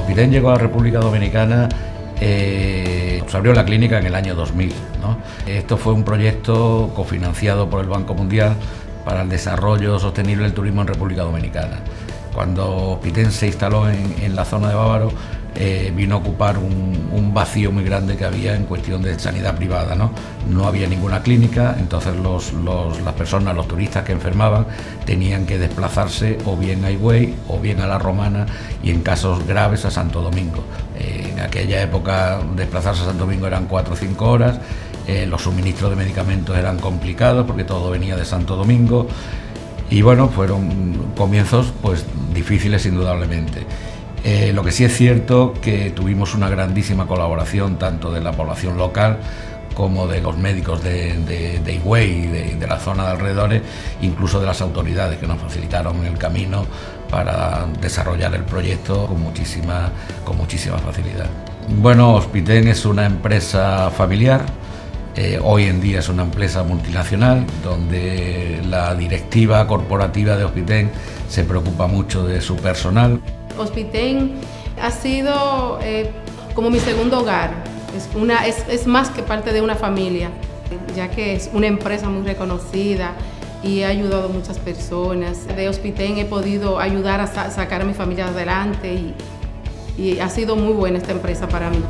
Hospitaen llegó a la República Dominicana, se abrió la clínica en el año 2000, ¿no? Esto fue un proyecto cofinanciado por el Banco Mundial para el desarrollo sostenible del turismo en República Dominicana. Cuando Hospitaen se instaló en la zona de Bávaro, vino a ocupar un vacío muy grande que había en cuestión de sanidad privada, ¿no? No había ninguna clínica, entonces las personas, los turistas que enfermaban, tenían que desplazarse o bien a Higüey o bien a La Romana y en casos graves a Santo Domingo. En aquella época desplazarse a Santo Domingo eran 4 o 5 horas, los suministros de medicamentos eran complicados porque todo venía de Santo Domingo y bueno, fueron comienzos pues difíciles indudablemente. Lo que sí es cierto que tuvimos una grandísima colaboración tanto de la población local como de los médicos de Higüey y de la zona de alrededores, incluso de las autoridades que nos facilitaron el camino para desarrollar el proyecto con muchísima facilidad. Bueno, Hospitaen es una empresa familiar, hoy en día es una empresa multinacional donde la directiva corporativa de Hospitaen se preocupa mucho de su personal. Hospitaen ha sido como mi segundo hogar, es más que parte de una familia, ya que es una empresa muy reconocida y ha ayudado a muchas personas. De Hospitaen he podido ayudar a sacar a mi familia adelante y ha sido muy buena esta empresa para mí.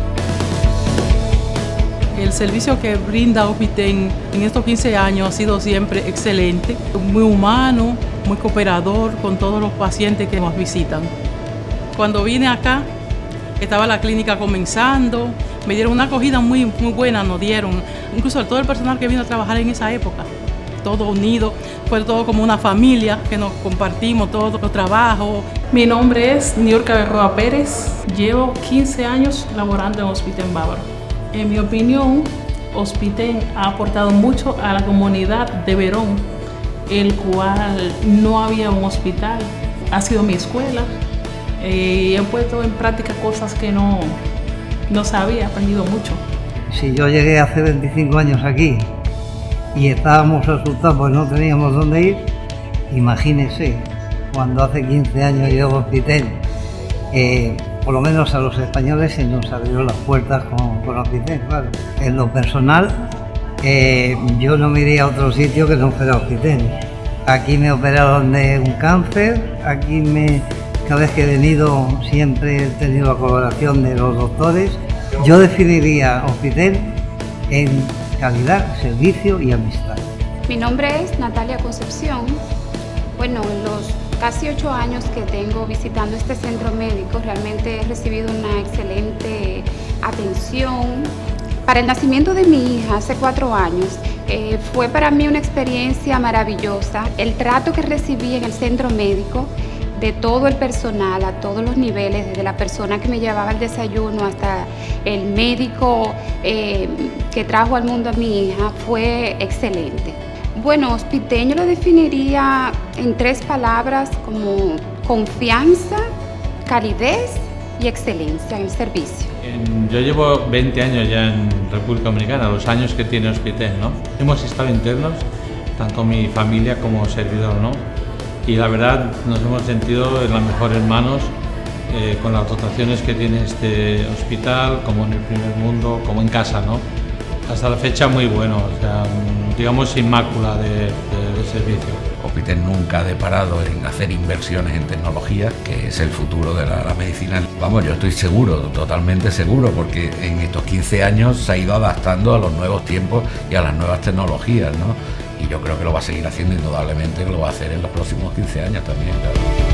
El servicio que brinda Hospitaen en estos 15 años ha sido siempre excelente, muy humano, muy cooperador con todos los pacientes que nos visitan. Cuando vine acá, estaba la clínica comenzando, me dieron una acogida muy buena, nos dieron, incluso todo el personal que vino a trabajar en esa época, todo unido, fue todo como una familia que nos compartimos todos los trabajos. Mi nombre es Niurka Berroa Pérez, llevo 15 años laborando en Hospitaen Bávaro. En mi opinión, Hospitaen ha aportado mucho a la comunidad de Verón, el cual no había un hospital, ha sido mi escuela. He puesto en práctica cosas que no sabía, he aprendido mucho. Si yo llegué hace 25 años aquí y estábamos asustados porque no teníamos dónde ir, imagínese cuando hace 15 años llegó Hospitaen, por lo menos a los españoles se nos abrió las puertas con Hospitaen, claro. En lo personal, yo no me iría a otro sitio que no fuera Hospitaen. Aquí me operaron de un cáncer, cada vez que he venido siempre he tenido la colaboración de los doctores. Yo definiría Hospitaen en calidad, servicio y amistad. Mi nombre es Natalia Concepción. Bueno, en los casi 8 años que tengo visitando este centro médico, realmente he recibido una excelente atención. Para el nacimiento de mi hija hace 4 años, fue para mí una experiencia maravillosa. El trato que recibí en el centro médico, de todo el personal, a todos los niveles, desde la persona que me llevaba el desayuno hasta el médico que trajo al mundo a mi hija, fue excelente. Bueno, Hospitaen yo lo definiría en 3 palabras como confianza, calidez y excelencia en el servicio. Yo llevo 20 años ya en República Dominicana, los años que tiene Hospitaen, ¿no? Hemos estado internos, tanto mi familia como servidor, ¿no? Y la verdad nos hemos sentido en las mejores manos con las dotaciones que tiene este hospital, como en el primer mundo, como en casa, ¿no? Hasta la fecha muy bueno, o sea, digamos sin mácula de servicio. Hospitaen nunca ha deparado en hacer inversiones en tecnología, que es el futuro de la medicina. Vamos, yo estoy seguro, totalmente seguro, porque en estos 15 años se ha ido adaptando a los nuevos tiempos y a las nuevas tecnologías, ¿no? Y yo creo que lo va a seguir haciendo indudablemente, que lo va a hacer en los próximos 15 años también, claro.